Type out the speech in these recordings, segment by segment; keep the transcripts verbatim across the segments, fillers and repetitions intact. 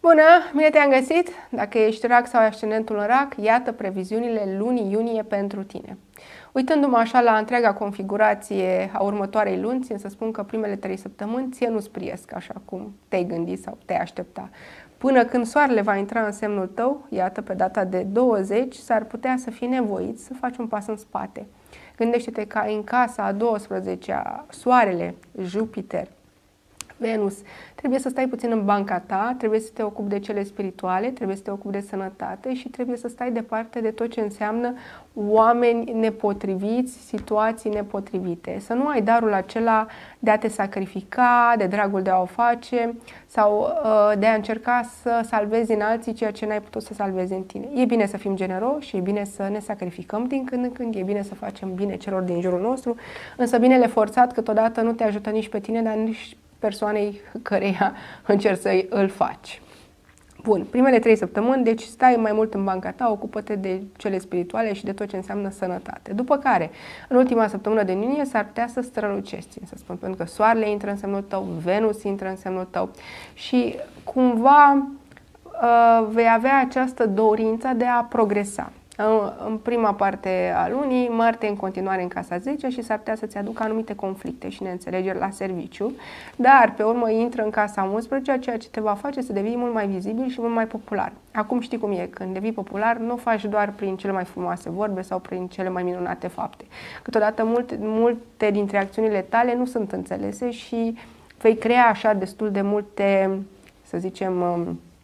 Bună! Bine te-am găsit! Dacă ești rac sau ascendentul în rac, iată previziunile lunii iunie pentru tine. Uitându-mă așa la întreaga configurație a următoarei luni, țin să spun că primele trei săptămâni ție nu-ți priesc așa cum te-ai gândit sau te-ai aștepta. Până când soarele va intra în semnul tău, iată, pe data de douăzeci, s-ar putea să fii nevoit să faci un pas în spate. Gândește-te că ai în casa a douăsprezecea soarele, Jupiter, Venus, trebuie să stai puțin în banca ta, trebuie să te ocupi de cele spirituale, trebuie să te ocupi de sănătate și trebuie să stai departe de tot ce înseamnă oameni nepotriviți, situații nepotrivite. Să nu ai darul acela de a te sacrifica, de dragul de a o face sau uh, de a încerca să salvezi în alții ceea ce n-ai putut să salvezi în tine. E bine să fim generoși, e bine să ne sacrificăm din când în când, e bine să facem bine celor din jurul nostru, însă binele forțat câteodată nu te ajută nici pe tine, dar nici persoanei căreia încerci să îl faci. Bun, primele trei săptămâni, deci stai mai mult în banca ta, ocupă-te de cele spirituale și de tot ce înseamnă sănătate. După care, în ultima săptămână de iunie, s-ar putea să strălucești, să spun, pentru că soarele intră în semnul tău, Venus intră în semnul tău și cumva uh, vei avea această dorință de a progresa. În prima parte a lunii, Marte în continuare în casa zece și s-ar putea să-ți aducă anumite conflicte și neînțelegeri la serviciu, dar pe urmă intră în casa unsprezece, ceea ce te va face să devii mult mai vizibil și mult mai popular. Acum știi cum e, când devii popular, nu o faci doar prin cele mai frumoase vorbe sau prin cele mai minunate fapte. Câteodată multe, multe dintre acțiunile tale nu sunt înțelese și vei crea așa destul de multe, să zicem,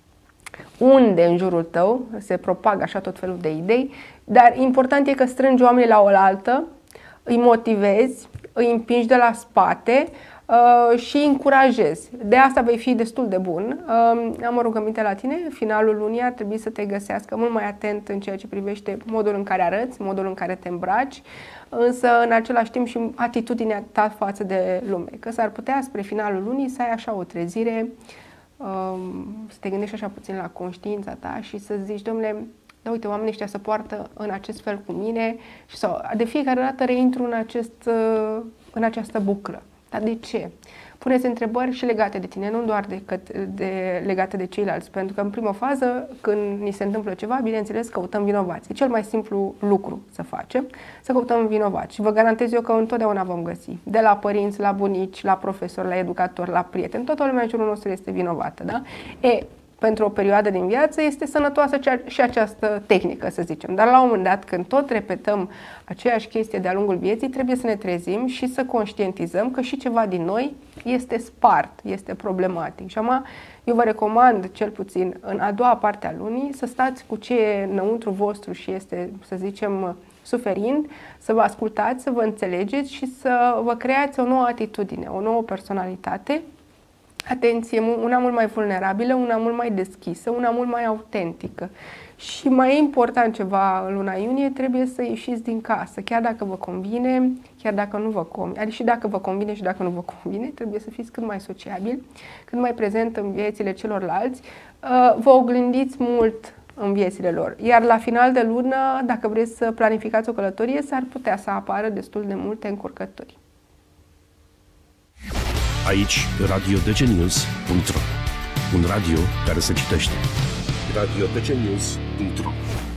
unde în jurul tău se propagă așa tot felul de idei, dar important e că strângi oamenii la oaltă, îi motivezi, îi împingi de la spate uh, și îi încurajezi. De asta vei fi destul de bun. Uh, am o rugăminte la tine, finalul lunii ar trebui să te găsească mult mai atent în ceea ce privește modul în care arăți, modul în care te îmbraci, însă în același timp și atitudinea ta față de lume. Că s-ar putea spre finalul lunii să ai așa o trezire, să te gândești așa puțin la conștiința ta și să zici, dom'le, da, uite, oamenii ăștia se poartă în acest fel cu mine și sau de fiecare dată reintru în, acest, în această buclă. Dar de ce? Puneți întrebări și legate de tine, nu doar de, de, legate de ceilalți, pentru că în prima fază, când ni se întâmplă ceva, bineînțeles, căutăm vinovați. E cel mai simplu lucru să facem, să căutăm vinovați. Și vă garantez eu că întotdeauna vom găsi. De la părinți, la bunici, la profesori, la educatori, la prieteni, toată lumea în jurul nostru este vinovată, da? E, pentru o perioadă din viață este sănătoasă și această tehnică, să zicem. Dar la un moment dat, când tot repetăm aceeași chestie de-a lungul vieții, trebuie să ne trezim și să conștientizăm că și ceva din noi este spart, este problematic. Și acum eu vă recomand, cel puțin în a doua parte a lunii, să stați cu ce e înăuntru vostru și este, să zicem, suferind, să vă ascultați, să vă înțelegeți și să vă creați o nouă atitudine, o nouă personalitate. Atenție, una mult mai vulnerabilă, una mult mai deschisă, una mult mai autentică. Și mai important ceva în luna iunie, trebuie să ieșiți din casă, chiar dacă vă convine, chiar dacă nu vă convine. Adică și dacă vă convine și dacă nu vă convine, trebuie să fiți cât mai sociabil, cât mai prezent în viețile celorlalți. Vă oglindiți mult în viețile lor. Iar la final de lună, dacă vreți să planificați o călătorie, s-ar putea să apară destul de multe încurcături. Aici, radio d c news punct r o, un radio care se citește. radio d c news punct r o